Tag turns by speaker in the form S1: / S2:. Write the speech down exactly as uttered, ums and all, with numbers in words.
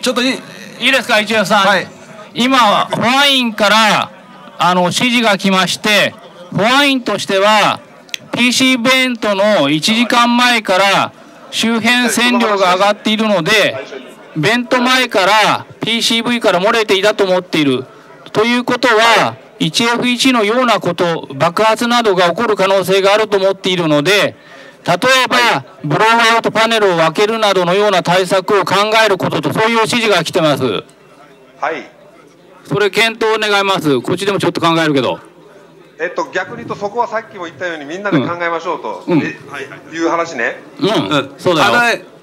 S1: ちょっといい
S2: いいですか、一応さん、はい、今、保安院からあの指示が来まして、保安院としては、ピーシー イベントのいちじかんまえから周辺線量が上がっているので、イベント前から ピーシーブイ から漏れていたと思っている。ということは、ワンエフワン のようなこと、爆発などが起こる可能性があると思っているので、例えば、ブローアウトパネルを分けるなどのような対策を考えることと、そういう指示が来てます。はい。それ検討願います。こっちでもちょっと考えるけど。
S3: えっと、逆に言うと、そこはさっきも言ったように、みんなで考えましょうと、うん、いう話ね。
S2: うん、うん、そうだよ。